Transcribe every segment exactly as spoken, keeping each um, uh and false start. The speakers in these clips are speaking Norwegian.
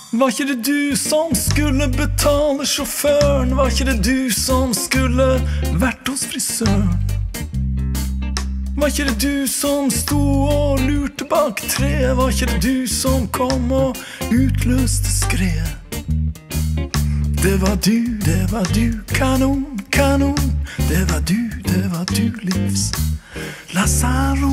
Var ikke det du som skulle betale sjåføren? Var ikke det du som skulle vært hos frisøren? Var ikke det du som sto og lurte bak treet? Var ikke det du som kom og utløste skredet? Det var du, det var du, kanon, kanon. Det var du, det var du, livs Lazaro.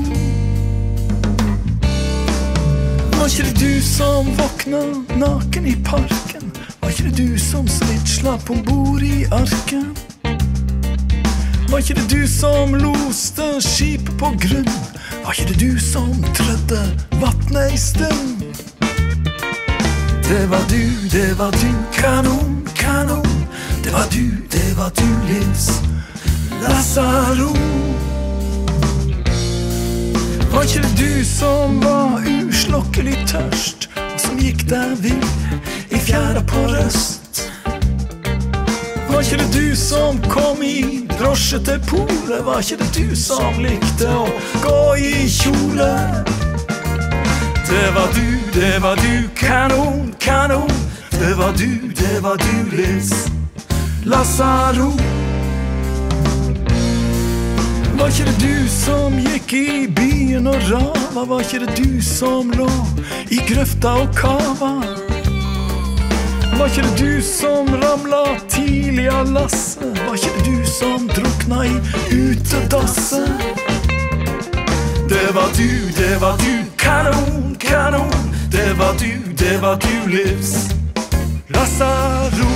Var ikke det du som våkna naken i parken? Var ikke det du som slitt slapp ombord i arken? Var ikke det du som loste skipet på grunn? Var ikke det du som trødde vattnet i stund? Det var du, det var du, kanon, kanon. Det var du, det var du, livs Lazaro. Var ikke det du som var uslokkelig tørst, og som gikk der vill i fjæra på røst? Var ikke det du som kom i drosje til polet? Var ikke det du som likte å gå i kjole? Det var du, det var du, kanon, kanon. Det var du, det var du, livs Lazaro. Var ikke det du som gikk i byen og rava? Var ikke det du som lå i grøfta og kava? Var ikke det du som ramla tidlig av lasset? Var ikke det du som drukna i utedasset? Det var du, det var du, kanon, kanon. Det var du, det var du, livs Lazaro.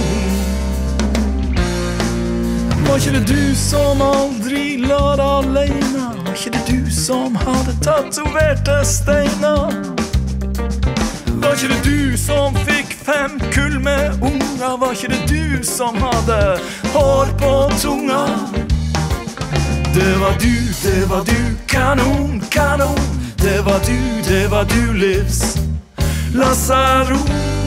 Var ikke det du som aldri la deg alene? Var ikke det du som hadde tatoverte steiner? Var ikke det du som fikk fem kull med unger? Var ikke det du som hadde hår på tunga? Det var du, det var du, kanon, kanon. Det var du, det var du, livs Lazaro.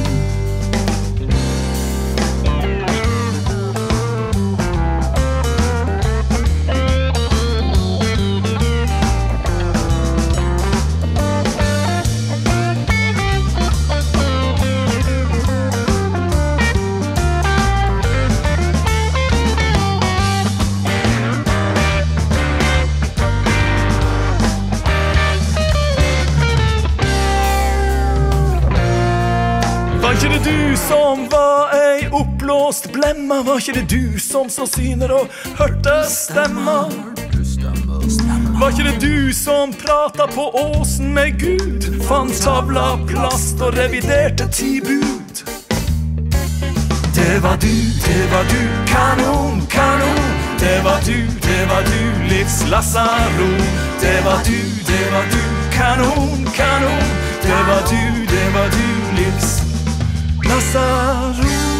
Var ikke det du som var ei oppblåst blemma? Var ikke det du som så syner og hørte stemmer? Var ikke det du som prata på åsen med Gud? Fant tavla plast og reviderte ti bud? Det var du, det var du, kanon, kanon. Det var du, det var du, livs Lazaro. Det var du, det var du, kanon, kanon. Det var du, det var du, livs Lazaro.